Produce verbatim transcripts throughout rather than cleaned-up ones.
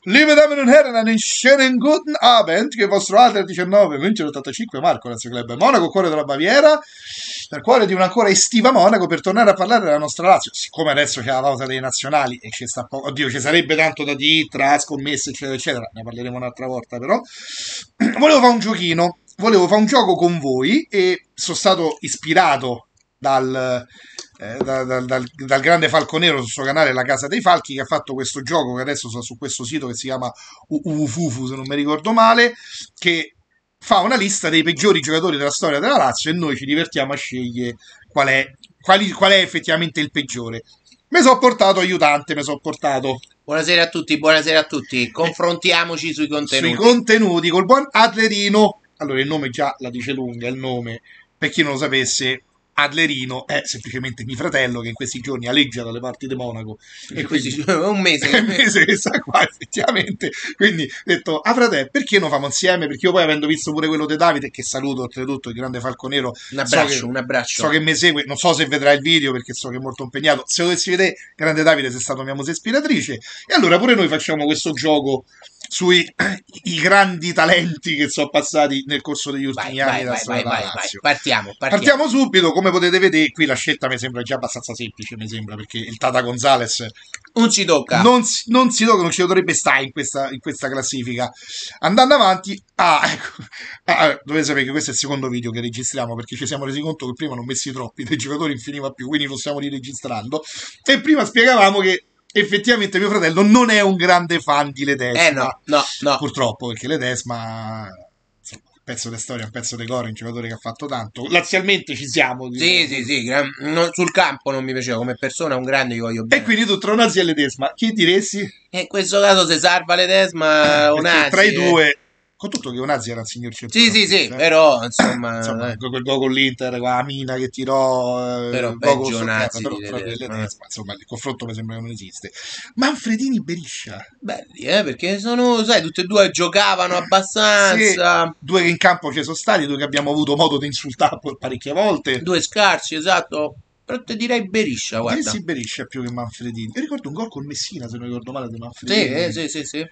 Liebe Damen und Herren, einen schönen guten Abend, che il vostro Alter diciannove München ottantacinque Marco, Lazio Club Monaco, cuore della Baviera, dal cuore di un'ancora estiva Monaco, per tornare a parlare della nostra Lazio. Siccome adesso c'è la pausa dei nazionali e ci sta poco, oddio, ci sarebbe tanto da dire tra scommesse, eccetera, eccetera, ne parleremo un'altra volta però, volevo fare un giochino, volevo fare un gioco con voi e sono stato ispirato dal... Eh, dal, dal, dal, dal grande Falconero sul suo canale La Casa dei Falchi, che ha fatto questo gioco che adesso sta su questo sito che si chiama Ufufu, se non mi ricordo male, che fa una lista dei peggiori giocatori della storia della Lazio e noi ci divertiamo a scegliere qual è, quali, qual è effettivamente il peggiore. Mi sono portato aiutante, mi sono portato... Buonasera a tutti, buonasera a tutti. Confrontiamoci sui contenuti. Sui contenuti col buon Adlerino. Allora, il nome già la dice lunga, il nome, per chi non lo sapesse... Adlerino è semplicemente mio fratello che in questi giorni aleggia dalle parti di Monaco e quindi un mese è un mese che sta qua effettivamente, quindi ho detto ah frate, perché non famo insieme, perché io poi avendo visto pure quello di Davide, che saluto oltretutto, il grande Falconero, un abbraccio, so che, un abbraccio so che mi segue, non so se vedrà il video perché so che è molto impegnato, se dovessi vedere grande Davide sei stato mia musa ispiratrice, e allora pure noi facciamo questo gioco sui i grandi talenti che sono passati nel corso degli ultimi vai, anni vai, da vai, storia vai, della vai, Lazio. Partiamo, partiamo. Partiamo subito, come potete vedere, qui la scelta mi sembra già abbastanza semplice, mi sembra, perché il Tata Gonzalez non ci tocca. Non si, non si tocca, non ci dovrebbe stare in questa, in questa classifica. Andando avanti, ah, ecco, ah, dovete sapere che questo è il secondo video che registriamo, perché ci siamo resi conto che prima non messi troppi, dei giocatori non finiva più, quindi lo stiamo riregistrando. E prima spiegavamo che effettivamente mio fratello non è un grande fan di Ledesma. Eh no, no, no. Purtroppo, perché Ledesma... pezzo di storia, un pezzo di core, un giocatore che ha fatto tanto. Lazialmente ci siamo. Sì, sì, sì, no, sul campo non mi piaceva, come persona un grande, io voglio bene. E quindi tu tra Onasi e Ledesma, chi diresti? E in questo caso se salva Ledesma o Onasi. Tra i due... Eh. Con tutto che Onasi era il signor centro. Sì, sì, sì, eh. però insomma... insomma eh. quel gol con l'Inter, quella mina che tirò... Però eh, peggio Onasi però, di però Ledesma. Ledesma, insomma, il confronto mi sembra che non esiste. Manfredini Beriscia. Belli, eh, perché sono, sai, tutti e due giocavano abbastanza. Sì, due che in campo ci sono stati, due che abbiamo avuto modo di insultare parecchie volte. Due scarsi, esatto. Però ti direi Beriscia, guarda. Sì, sì, Beriscia più che Manfredini. Io ricordo un gol con Messina, se non ricordo male, di Manfredini. Sì, eh, sì, sì, sì.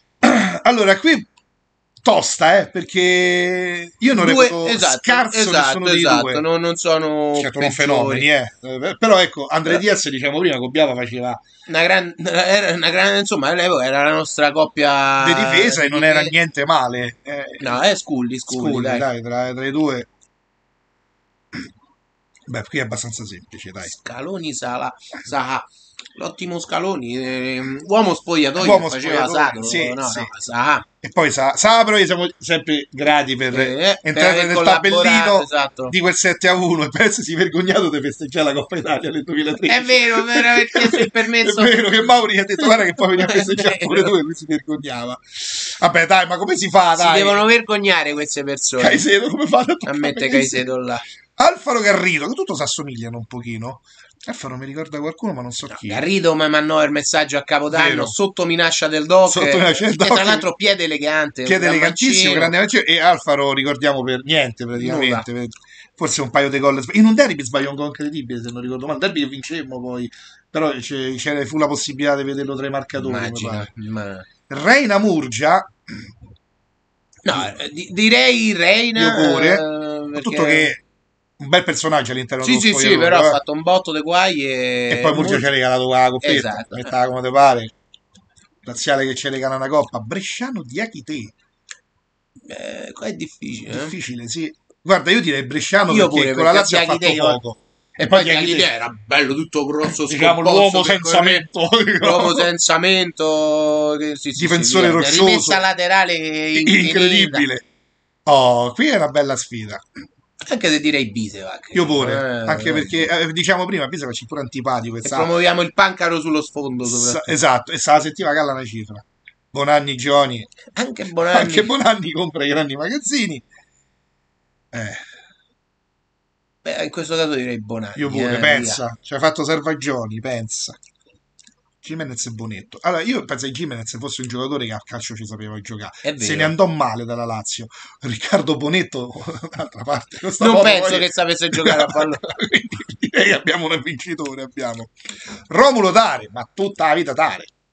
Allora, qui tosta, eh, perché io non due, reputo esatto, scarso esatto, nessuno dei esatto, due. Non, non sono certo, non fenomeni, eh. Però ecco, Andre eh. Diaz, diciamo prima, Cobbiava faceva una gran, era una gran, insomma, all'epoca era la nostra coppia di difesa e non era niente male. Eh, no, è Scully, Scully, Scully dai, dai tra, tra i due. Beh, qui è abbastanza semplice, dai. Scaloni, Sala, Saha. L'ottimo Scaloni, eh, uomo spogliatoio, uomo faceva spogliatoio, Sato, sì, no, sì. no, Saha. E poi sa, sa però siamo sempre grati per eh, entrare per nel tabellino esatto. di quel sette a uno e penso si vergognato di festeggiare la Coppa Italia nel duemilatredici. È vero, è vero, perché si è permesso. È vero che Mauri ha detto guarda che poi veniva a festeggiare pure tu e lui si vergognava. Vabbè dai, ma come si fa? Dai? Si devono vergognare queste persone. Caicedo come fa a ammette Caicedo là? Alfaro Garrido, che tutto si assomigliano un pochino. Alfaro mi ricorda qualcuno, ma non so no, chi. Garrido mi mandò il messaggio a Capodanno Vero. sotto minaccia del doc. Sotto minaccia del doc. E tra l'altro piede elegante. Piede elegantissimo, grande mancino. E Alfaro ricordiamo per niente praticamente. Nulla. Forse un paio di gol. In un derby sbagliò un gol incredibile, se non ricordo male. Il derby che vincemmo poi. Però c'era, fu la possibilità di vederlo tra i marcatori. Immagina. Ma... Reina Murgia. No, di, direi Reina. Io pure. Eh, perché... Tutto che... un bel personaggio all'interno sì, dello sì, sì, però eh. ha fatto un botto di guai e, e poi Murgia ci ha regalato la coppetta, esatto. metteva come te pare. Laziale che ci regala una coppa. Bresciano Diachité. Eh, qua è difficile. Difficile, eh? Sì. Guarda, io direi Bresciano io perché pure, con la Lazio ha fatto io... poco. E, e poi Diachité era bello, tutto grosso, diciamo l'uomo senza mento, l'uomo senza mento, che, sì, sì, difensore sì, roccioso, rimessa laterale incredibile. Oh, qui è una bella sfida. Anche se direi Bisevac. Io pure, eh, anche eh, perché eh, diciamo prima Bisevac è pure antipatico. E promuoviamo il pancaro sullo sfondo. Sa, esatto, e se la sentiva Galla una cifra. Bonanni Gioni. Anche Bonanni. Anche Bonanni compra i grandi magazzini. Eh. Beh, in questo caso direi Bonanni. Io pure, eh, pensa. Ci ha fatto Servagioni, pensa. Gimenez e Bonetto. Allora, io penso che Gimenez fosse un giocatore che a calcio ci sapeva giocare. Se ne andò male dalla Lazio. Riccardo Bonetto, d'altra parte, non penso poi... che sapesse giocare a pallone. Quindi direi che abbiamo un vincitore. Abbiamo Romulo Tare, ma tutta la vita Tare.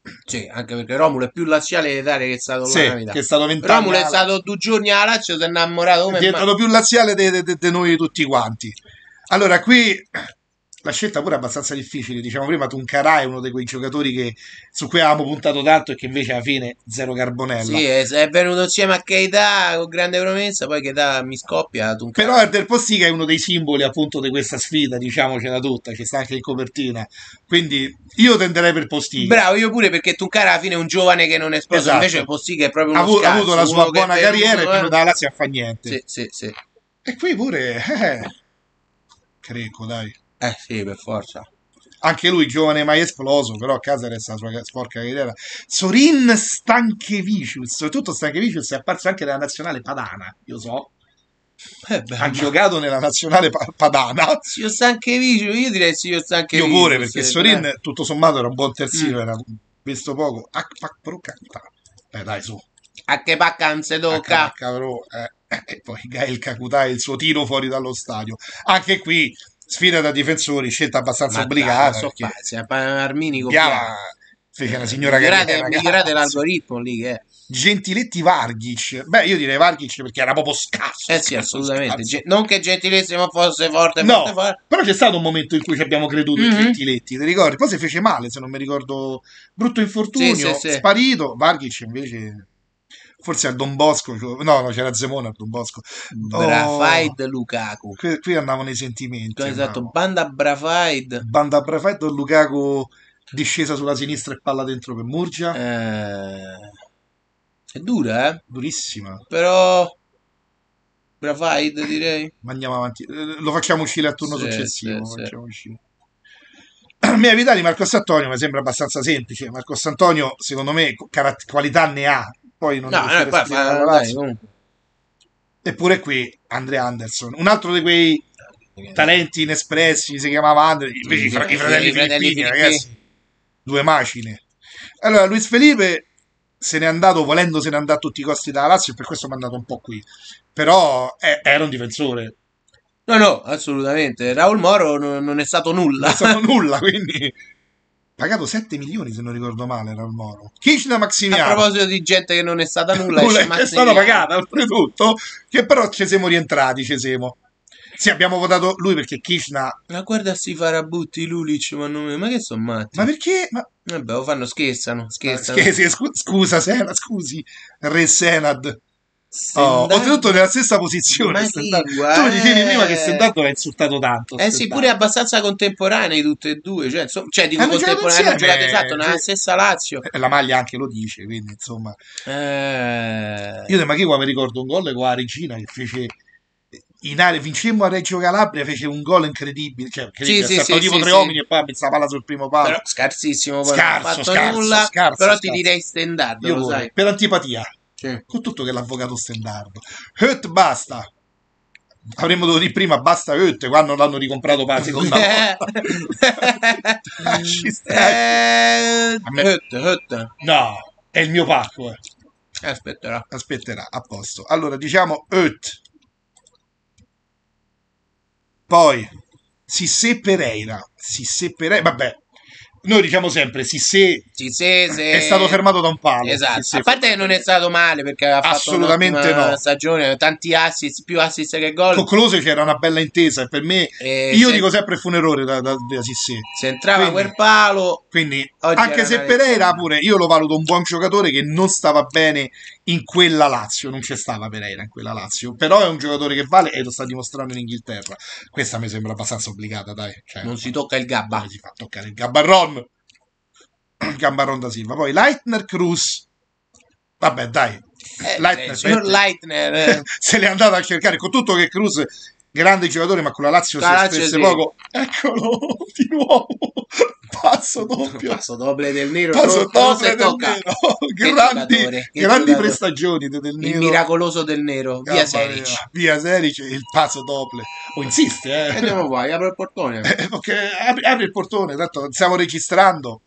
Sì, anche perché Romulo è più laziale di Dare che è stato là Sì, una vita. che è stato vent'anni Romulo è alla- stato due giorni alla Lazio, si è innamorato è come mai. diventato più laziale di noi tutti quanti. Allora, qui la scelta pure è abbastanza difficile. Diciamo prima, Tuncarà è uno di quei giocatori che, su cui avevamo puntato tanto e che invece alla fine zero carbonella. Sì, è, è venuto insieme a Keita con grande promessa, poi Keita mi scoppia, Però Tuncara. Elder Postiga è uno dei simboli appunto di questa sfida, diciamocela tutta, ci sta anche in copertina. Quindi io tenderei per Postiga. Bravo, io pure perché Tuncara alla fine è un giovane che non è esploso, invece Esatto. Postiga è proprio Ha uno avu- ha avuto scarso, la sua uno che è buona carriera e venuto, prima eh. dalla Lazio non fa niente. Sì, sì, sì. E qui pure, eh, Creco, dai. Eh sì, per forza. Anche lui giovane mai esploso, però a casa resta la sua sporca carriera. Sorin Stanchevicius, soprattutto Stanchevicius è apparso anche nella nazionale padana, io so. Eh beh, Ha ma giocato nella nazionale pa- padana. Sio Stanchevicius, io direi Sio Io pure, Stanchevicius, perché eh, Sorin dai. tutto sommato era un buon Mm. terzino, era visto poco. Ah, pa- però canta. Eh dai, su. A che pacca non si H tocca. H però, eh. E poi Gael Kakuta e il suo tiro fuori dallo stadio. Anche qui, sfida da difensori, scelta abbastanza Ma dai, non obbligata, so perché fazzi, Armini Biava copiato. fece una Eh, signora migliorate, carriera, migliorate cazzo. l'algoritmo lì, eh. Gentiletti Vargic. Beh, io direi Vargic perché era proprio scarso, Eh sì, scarso, assolutamente. scarso. Ge- non che Gentilissimo fosse forte, forte, No, forte. però c'è stato un momento in cui ci abbiamo creduto in Mhm. Gentiletti, ti ricordi? Poi si fece male, se non mi ricordo, brutto Sì, sì, infortunio, sì. sparito. Vargic invece, forse a Don Bosco, no, no, c'era Zemona a Don Bosco. Oh, Brafaid Lukaku. qui, qui andavano i sentimenti, Esatto, andavo. banda Brafaid. Banda Prefetto, Lukaku discesa sulla sinistra e palla dentro per Murgia, Eh, è dura, eh. durissima. Però Brafaid direi. Ma andiamo avanti. Eh, Lo facciamo uscire al turno Sì, sì, successivo. Lo sì. facciamo uscire. A me Vitali Marcos Antonio mi sembra abbastanza semplice. Marcos Antonio, secondo me, carat- qualità ne ha. Poi non è No, no, riuscito a poi esprimere alla fa, dai, Lazio. comunque. Eppure qui Andrea Anderson, un altro di quei talenti inespressi, si chiamava Andre, invece i, Sì, fra- i i fratelli fratelli Filippini, Filippini. ragazzi, due macine. Allora, Luis Felipe se n'è andato volendo se ne andare a tutti i costi dalla Lazio e per questo mi è andato un po' qui. Però eh, era un difensore, No, no, assolutamente. Raul Moro non, non è stato non nulla. è stato nulla, quindi pagato sette milioni se non ricordo male era il Moro. Kishna A Maximiano, proposito di gente che non è stata nulla, nulla esce che è stata Mazziniano. pagata oltretutto, che però ci siamo rientrati, ci siamo. Sì, abbiamo votato lui perché Kishna. Ma guarda sti farabutti Lulic, ma, non- ma che sono Ma matti? perché? Ma Vabbè, lo fanno, scherzano, Ah, scherzano. scusi, scu- scusa, Senad, scusi, Re Senad. Oh, Stendhal, oltretutto nella stessa posizione. ma Stendhal. lingua, Tu mi dicevi prima che eh. Stendhal l'ha insultato tanto. Eh sì, Stendhal. pure abbastanza contemporanei tutte e due, cioè, insomma, cioè dico Hanno giocato contemporanei, hanno giocato insieme. esatto nella Gio- stessa Lazio. La maglia anche lo dice, quindi insomma. Eh, Io da Maghiwa mi ricordo un gol con la Regina che fece in area, vincemmo a Reggio Calabria, fece un gol incredibile, cioè sì, incredibile, ha sì, saltato sì, tipo sì, tre sì. uomini e poi ha messo la palla sul primo palo. Però scarsissimo, poi non ha Scarso, fatto scarso, nulla, scarso, però ti scarso. direi Stendhal, Io lo pure, sai. per antipatia. Sì. Con tutto che l'avvocato Stendardo. Hut basta. Avremmo dovuto dire prima basta Hut quando l'hanno ricomprato per la seconda volta. Lasci stare. eh, A me- Hut, Hut. No, è il mio pacco. Eh. Aspetterà. Aspetterà, a posto. Allora, diciamo Hut. Poi Sissé Pereira. Sissé Pereira. Vabbè, noi diciamo sempre Sissé Sì, sì, è stato sì. fermato da un palo. Esatto. Sissé A parte che non è stato male perché aveva fatto assolutamente un'ottima no. stagione, tanti assist, più assist che gol. Con Close c'era una bella intesa e per me E io se, dico sempre fu un errore da, da, da Sissé. se entrava Quindi, quel palo, quindi oggi anche era se una Pereira leggenda. pure io lo valuto un buon giocatore che non stava bene in quella Lazio, non c'è stava Pereira in quella Lazio, però è un giocatore che vale e lo sta dimostrando in Inghilterra. Questa mi sembra abbastanza obbligata, dai. Cioè, Non si tocca il gabba. come si fa a toccare il Gabbarron? Il Gabbarron da Silva. Poi Leitner Cruz. Vabbè, dai. Eh, eh, Leitner, il signor Leitner- Leitner, eh, se l'è andato a cercare con tutto che Cruz grande giocatore ma con la Lazio con si la Lazio espresse sì. poco, eccolo di nuovo passo doppio Passo doble del nero, passo non, non doppio si del tocca. nero Che grandi, giocatore, che grandi giocatore. prestagioni de- del Il nero. miracoloso del nero, via Mamma mia. Seric. Via Seric il passo doppio o insiste E eh. andiamo qua, apro il portone. Eh, perché apri, apri il portone tanto stiamo registrando.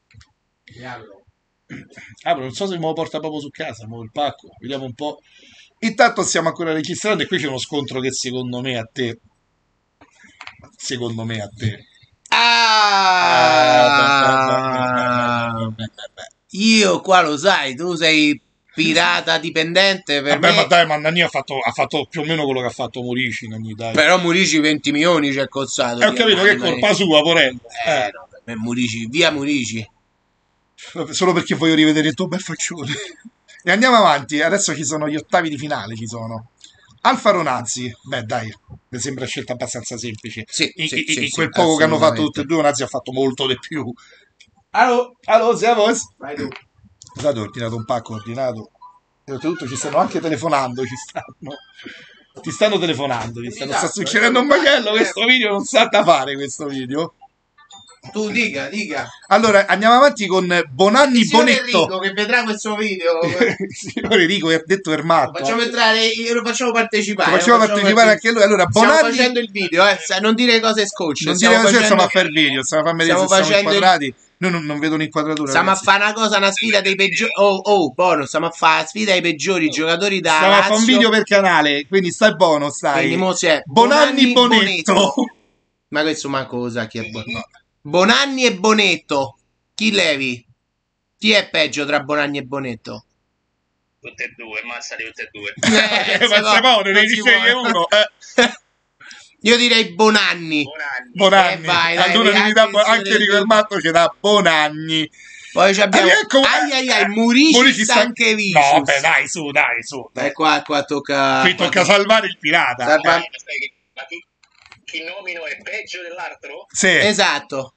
Ah, non so se me lo porta proprio su casa, mo il pacco, vediamo un po'. Intanto stiamo ancora registrando e qui c'è uno scontro che secondo me a te, secondo me a te. Ah! Ah, beh, beh, beh, beh, beh, beh, beh. io qua lo sai, tu sei pirata dipendente per Vabbè, me. ma dai, ma Nani ha fatto, ha fatto più o meno quello che ha fatto Murici, Nani, dai. Però Murici venti milioni ci è costato. E ho capito che è colpa sua, Porello. Eh, Eh. no, per me Murici, via Murici. Solo perché voglio rivedere il tuo bel faccione. E andiamo avanti, adesso ci sono gli ottavi di finale, ci sono. Alfa Ronazzi, beh dai, mi sembra una scelta abbastanza semplice. Sì, in, sì, in- sì, in sì, quel poco che hanno fatto assolutamente. tutti e due, Ronazzi ha fatto molto di più. Allo, allo, siamo... Vai tu. Scusate, ho ordinato un pacco, ho ordinato. E oltretutto ci stanno anche telefonando, ci stanno. Ti stanno telefonando, ti stanno, sta Esatto, succedendo io un lo macello, faccio, questo video non sa da fare, questo video. Tu dica, dica. Allora, andiamo avanti con Bonanni Signor Bonetto. Enrico che vedrà questo video. Signore Enrico, ha detto Lo Ermatto. facciamo entrare, io lo facciamo partecipare. Lo facciamo lo partecipare anche lui. Allora, Stiamo Bonanni... facendo il video, eh. sa- Non dire cose scocce. Non stiamo dire così, facendo... stiamo a fare il video, stiamo a farmi vedere stiamo se siamo facendo il- inquadrati. Noi non, non vedo un'inquadratura. Stiamo a ragazzi. fare una cosa, una sfida dei peggiori. Oh, oh, buono, stiamo a fare la sfida ai peggiori giocatori da Stiamo a fare un Lazio. video per canale, quindi stai buono, stai. Quindi mo c'è Bonanni Bonanni, Bonetto. Ma questo ma cosa? Chi è buono? Bonanni e Bonetto. Chi levi? Chi è peggio tra Bonanni e Bonetto? Tutte e due, mazzali tutte e due. Eh, ma se no, ne devi scegliere uno. Eh. Io direi Bonanni. Bonanni. Bonanni. Eh, vai, dai, allora vai, devi dare- anche anche se- Rico Ermatto ce l'ha Bonanni. Poi ci abbiamo. Ah, ecco- Ai ai ai, Murici Murici sta- Stanchevicius. No, beh, dai, su, dai, su. Dai, qua, qua tocca. Qui tocca salvare il pirata. Salva- Eh, sai che- ma chi, chi nomino è peggio dell'altro? Sì. Esatto.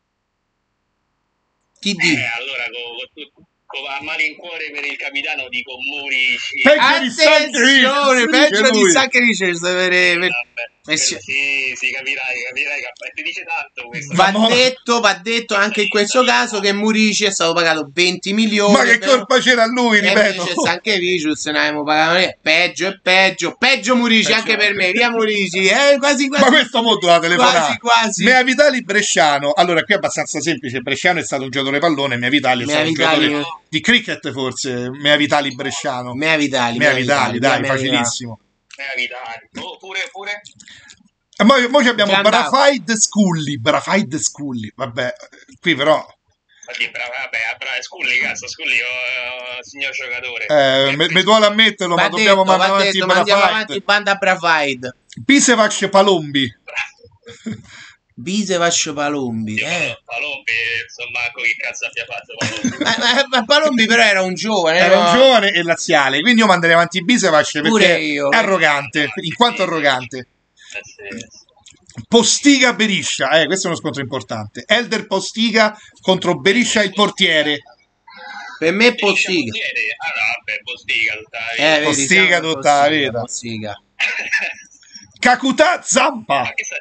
Chi Eh, dice? allora con, con, con a malincuore per il capitano dico Murici. Peggio di Attenzione, Stanchevicius, peggio dice di lui. Stanchevicius. Per, per, Vabbè, eh, sì. sì, sì, capirai, capirai che ti dice tanto questo. Va mo- detto, va detto anche in questo caso che Murici è stato pagato venti milioni. Ma che però- colpa c'era a lui, E ripeto. invece Stanchevicius ne abbiamo pagato noi. Peggio e peggio. Peggio Murici Peggio. anche per me. Via Murici. Eh, quasi quasi. Ma questo modo la telefonata. Quasi quasi. Mea Vitali Bresciano. Allora, qui è abbastanza semplice. Bresciano è stato un giocatore pallone, Mea Vitali è Mea stato Vitali- un giocatore di cricket, forse. Mea Vitali Bresciano. Mea Vitali. Mea Vitali, dai, Mea Vitali. facilissimo. Eh, Vitali. Oh, pure, pure. E poi, poi abbiamo Già andavo. Brafaid Scully. Brafaid Scully. Vabbè, qui però Oddio, bravo, vabbè, bravo, Scully, cazzo, Scully, oh, signor giocatore. eh, me- mi duole ammetterlo, Va ma dobbiamo detto, mandare va avanti detto, ma andiamo avanti Brafaid. banda Brafaid. Pisevac Palombi. Bisevascio Palombi. Io, Eh. Palombi, insomma, co- che cazzo abbia fatto Palombi? Ma, ma- ma Palombi però era un giovane. Era un no? giovane e laziale, quindi io manderei avanti Bisevac Pure perché io. è arrogante, in quanto arrogante. Eh, sì, sì. Postiga Beriscia, eh, questo è uno scontro importante. Elder Postiga contro Beriscia il portiere. Per me è Beriscia Postiga. portiere? Ah no, vabbè, Postiga tutta la Eh, vita. vedi, Postiga siamo tutta la Postiga, vita. Postiga. Kakuta Zampa. Ma che sa-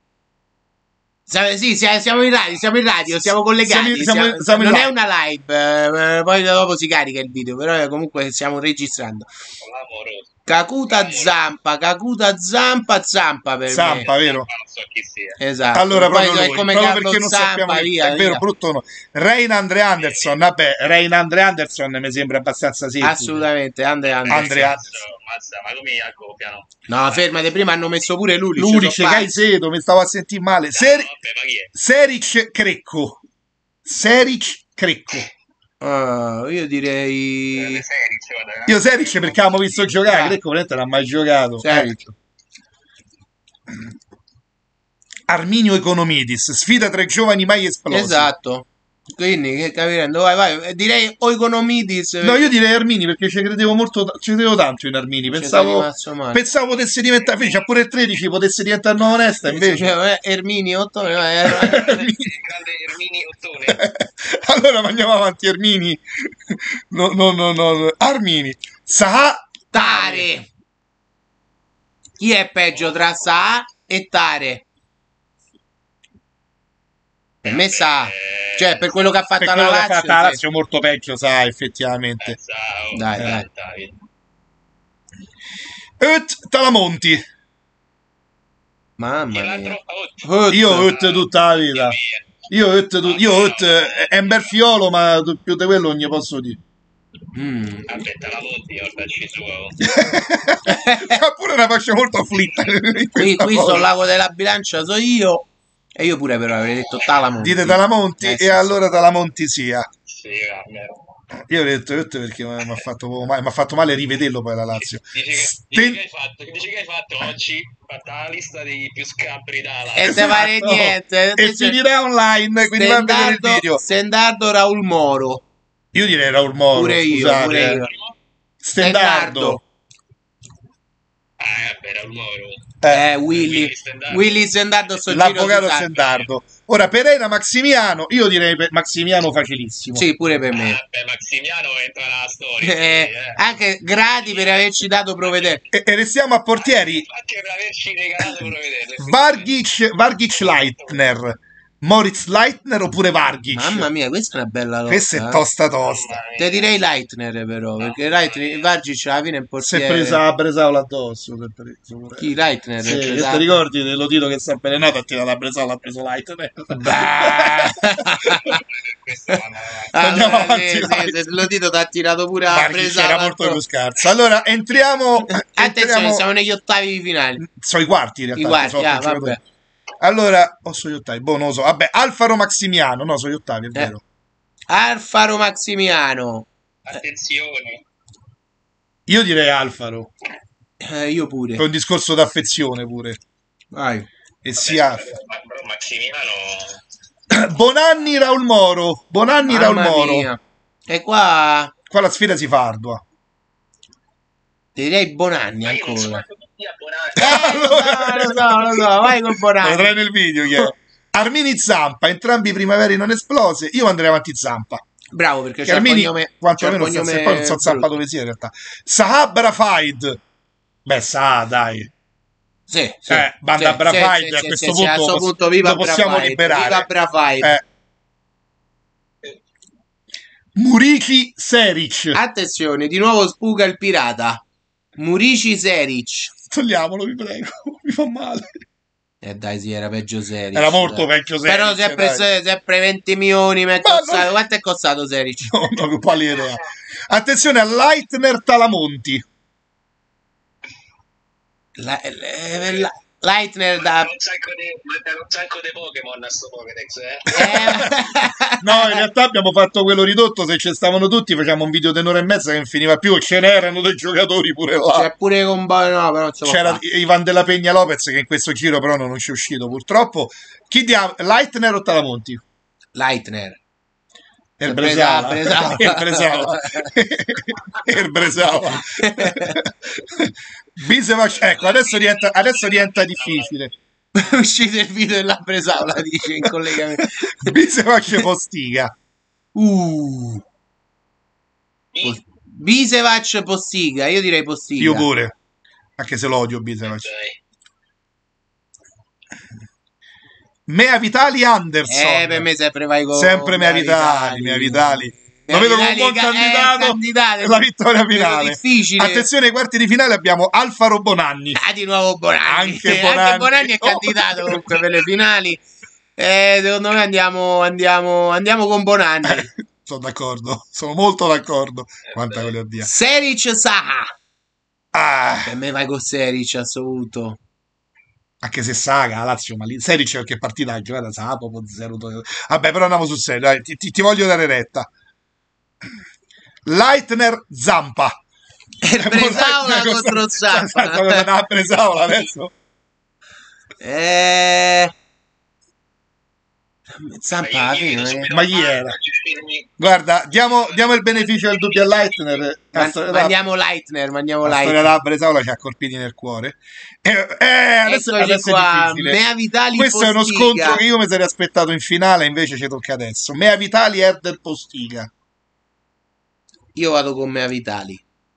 Siamo, sì, siamo siamo in radio, siamo in radio, siamo collegati. Siamo- siamo- siamo in non live. è una live, eh, poi dopo si carica il video, però eh, comunque stiamo registrando. Clamoroso. Kakuta Zampa, Kakuta Zampa, Zampa per Zampa, vero? Ma non so chi sia. me. Esatto. Allora, Poi proprio è lui, come proprio Carlo perché non Zampa, sappiamo che- via, è vero, via. brutto no. Rein Andre Anderson, vabbè, Rein Andre Anderson mi sembra abbastanza semplice. Assolutamente, Andre Anderson. Andre Anderson. Mazza, ma come accoppiano? No, fermate, prima hanno messo pure Lulic. Lulic, sono pazzi. Caicedo, mi stavo a sentire male. Seri- Vabbè, ma chi è? Seric Crecco. Seric Crecco. Ah, io Eh, direi... le serie, cioè, guarda, Io Seric perché avevamo visto giocare, Ah. Crecco veramente non ha mai giocato. Seric. Arminio Economidis, sfida tre giovani mai esplosi. Esatto. Quindi, che capirendo, vai, vai. Eh, Direi Oikonomidis. No, io direi Armini perché ci credevo molto, ci credevo tanto in Armini. Pensavo, pensavo potesse diventare, invece a pure il tredici potesse diventare nuovo onesta, invece. Cioè, eh, Ermini otto eh, Armini. il grande Ermini Ottone. Allora ma andiamo avanti, Armini. No, no, no, no. Armini. Saha Tare. Chi è peggio tra Sa e Tare? Per me Sa. Cioè, per quello che ha fatto per alla quello che ha Lazio. fatto la sì. Lazio molto peggio, sa, effettivamente. Eh, ciao. Dai, Eh, dai. Davide. Ut Talamonti. E Mamma l'altro? mia. Oh, Ut. Io Ut tutta la vita. mia. Io Ut, tu- io Ut eh, è un bel fiolo, ma più di quello non gli posso dire. Mm. Aspetta, la Monti, guardaci su. Ha pure una faccia molto afflitta. in Qui, questa qui cosa. sul lago della bilancia so io. E io pure però avrei detto Talamonti. Dite Talamonti Eh, sì, e allora Talamonti sia. Sì, vabbè. Io ho detto Toyota perché mi ha fatto, poco male- m'ha fatto male rivederlo poi la Lazio. Dici che, dici Sten- che hai fatto, dici che hai fatto oggi? Fatta la lista dei più scabri da E Lazio. te pare Esatto. niente. E Invece- finirà online, quindi va a vedere il Stendardo, video. Stendardo Raul Moro. Io direi Raul Moro, Pure io, scusate. pure eh. io. Stendardo. Ah, vabbè, era un Moro. Eh, Eh, Willy. Willy Stendardo. Willy Stendardo sto giro l'avvocato si sa. Stendardo. Ora Pereira Maximiano, io direi per Maximiano facilissimo. Sì, pure per Ah, me. vabbè, Maximiano entra nella storia. Eh, sì, eh. anche gradi per averci dato provvedere. E, e restiamo a portieri. Anche per averci regalato provvedere. Vargic, Vargic Leitner, Moritz Leitner oppure Vargic? Mamma mia, questa è una bella lotta. Questa è eh. tosta tosta. Te direi Leitner però, perché Leitner, Vargic alla fine è un Si è portiere. presa la Bresaola addosso. si è preso pure. Chi Leitner? Sì, È che presa- ti ricordi dello Tito che si è avvelenato a tirare la Bresaola, ha preso Leitner. Bah. Questo vanno avanti. Andiamo Allora, avanti, sì, vai. sì, se lo dito ti ha tirato pure la Vargic presa. era molto più scarso. Allora entriamo, Attenzione, entriamo siamo negli ottavi di finale. sono i quarti in realtà. I quarti, sono ah, più giocatori. vabbè. Allora, o sono gli ottavi, boh, non lo so. Vabbè, Alfaro Maximiano, no, sono gli ottavi, è Eh. vero. Alfaro Maximiano. Attenzione. Io direi Alfaro, Eh, io pure. è un discorso d'affezione pure. Vai. E sia Ma- però Maximiano. Bonanni Raul Moro, Bonanni Raul Mamma Moro. mia. E qua Qua la sfida si fa ardua. direi Bonanni Ma io non so ancora. quanto tutti abbonati. Eh, no, lo so, lo so, vai con Lo Bonanni. vedrai nel video chi è. Armini Zampa, entrambi primavere non esplose. Io andrei avanti Zampa. Bravo perché Che c'è il Armini, cognome, c'è il quantomeno, sta- cognome se poi non so Zampa brutto. dove sia in realtà. Sahab Rafaid. Beh, sa, dai. Sì, sì. Eh, banda Sì, Brafaid, sì, a sì, questo sì, punto sì, a sto lo- punto viva lo possiamo Brafaid, liberare. viva Brafaid. Eh. Murici Seric. Attenzione, di nuovo spuga il pirata. Murici Seric. Togliamolo, vi prego. Mi fa male. Eh dai, sì, era peggio Seric. Era molto dai. vecchio Seric. Però sempre, dai. sempre venti milioni. Mi è Ma costato. non- Quanto è costato Seric? No, no, che pallida idea. Attenzione a Leitner Talamonti. La, la, la, Leitner da... Mancano un sacco di, mancano un sacco di Pokémon a sto Pokédex, eh. Eh, No, in realtà abbiamo fatto quello ridotto. Se ci stavano tutti, facciamo un video di un'ora e mezza che non finiva più. Ce n'erano dei giocatori pure là. C'è pure con... No, però non si può C'era fare. Ivan della Pegna Lopez che in questo giro però non ci è uscito purtroppo. Chi dia Leitner o Talamonti? Leitner. Il Bresaola, Bresaola. Il Bresaola. Il Bresaola. Bisevac, ecco, adesso diventa, adesso diventa difficile. È uscito il video della Bresaola, dice in collegamento. Bisevac Postiga. Uh. Pos- Bisevac Postiga, io direi Postiga. Io pure. Anche se lo odio Bisevac. Dai. Mea Vitali Anderson. Eh, per me sempre vai con... Sempre Mea Vitali, Mea Vitali. Lo vedo come un buon Vitali, eh, candidato candidato. per la vittoria Vedo finale. difficile. Attenzione ai quarti di finale abbiamo Alfaro Bonanni. Ah, di nuovo Bonanni. Anche Eh, Bonanni. Anche Bonanni è Oh. candidato comunque per le finali. Eh, secondo me andiamo, andiamo, andiamo con Bonanni. Sono d'accordo, sono molto d'accordo. Quanta voglio dire. Seric Saha. Ah, Per me vai con Seric a questo punto. anche se Saga, la Lazio, ma lì Seric qualche partita ha giocato sa proprio zero. Vabbè, però andiamo sul serio, dai, ti, ti- ti voglio dare retta. Leitner Zampa. Il Bresaola contro Zampa. Zampa. Bresaola adesso. Eh... Zampa alla Io- io fine, vedo eh. subito Ma chi Marco, era? gli film- Guarda, diamo, diamo il beneficio del dubbio a Leitner. La Man- storia della- mandiamo Leitner, mandiamo la storia Leitner. della Bresaola ci ha colpiti nel cuore. Eh, eh, adesso, Eccoci adesso è qua, difficile. Mea Vitali Questo è uno Postiga. scontro che io mi sarei aspettato in finale, invece ci tocca adesso. Mea Vitali Herder Postiga. Io vado con Mea Vitali.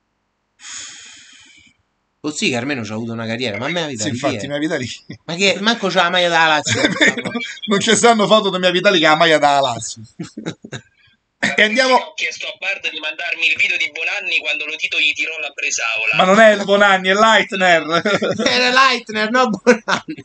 Postiga almeno c'ha avuto una carriera, ma Mea Sì, Vitali chi infatti, è? Mea Vitali. Ma che manco c'ha la maglia della Lazio. Non ci stanno foto di Mea Vitali che ha la maglia da Lazio. E andiamo. Ho chiesto a Bard di mandarmi il video di Bonanni quando lo Tito gli tirò la Bresaola. Ma non è il Bonanni, è Leitner. Era Leitner, no Bonanni.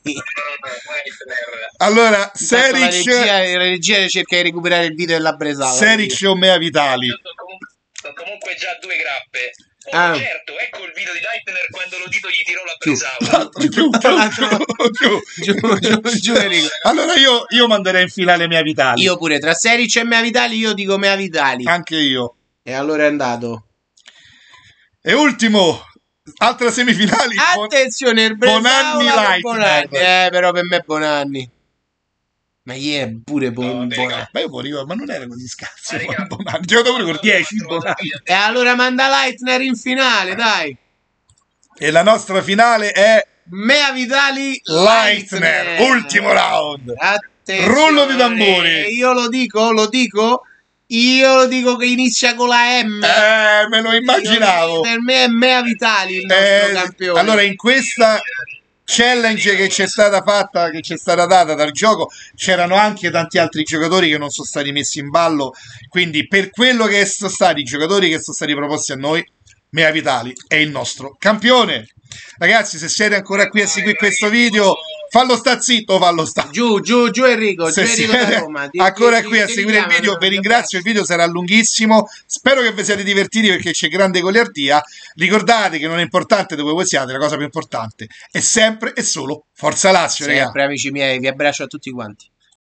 Allora, Intanto La regia, Seric, la regia cerca di recuperare il video della Bresaola. Seric o Mea Vitali? Sono comunque, sono comunque già due grappe. Oh, Ah. certo, ecco il video di Leitner quando lo Tito gli tirò la Giù. Bresaola. Giù, giù, giù. Giù, giù, giù, Enrico. Allora io, io manderei in finale Mea Vitali. Io pure, tra Seric e Mea Vitali, io dico Mea Vitali. Anche io. E allora è andato. E ultimo, altra semifinale. Attenzione, il Bonanni Bresaola Light. Bonanni. Eh, però per me è Bonanni. Ma chi è pure No, Bon- raga. Bonanni? Ma io pure, ma non era così scarso. Ma raga, Bonanni. Giocato pure con dieci Bonanni. E allora manda Leitner in finale, dai. E la nostra finale è Mea Vitali Leitner. Ultimo round. Attenzione. Rullo di tamburi. Io lo dico, lo dico. Io lo dico che inizia con la M. Eh, me lo immaginavo. Io- per me è Mea Vitali il nostro Eh, campione. allora, in questa challenge che c'è stata fatta, che ci è stata data dal gioco, c'erano anche tanti altri giocatori che non sono stati messi in ballo. Quindi, per quello che sono stati i giocatori che sono stati proposti a noi, Mea Vitali è il nostro campione. Ragazzi, se siete ancora qui a seguire questo video, fallo sta zitto, fallo sta. Giù, giù, giù Enrico, Se giù Enrico da siete Roma. Ti- ancora ti- qui a ti seguire il richiamano, video, vi ti ringrazio, il video sarà lunghissimo, spero che vi siate divertiti perché c'è grande goliardia. Ricordate che non è importante dove voi siate, la cosa più importante è sempre e solo Forza Lazio, ragazzi. Sempre amici miei, vi abbraccio a tutti quanti.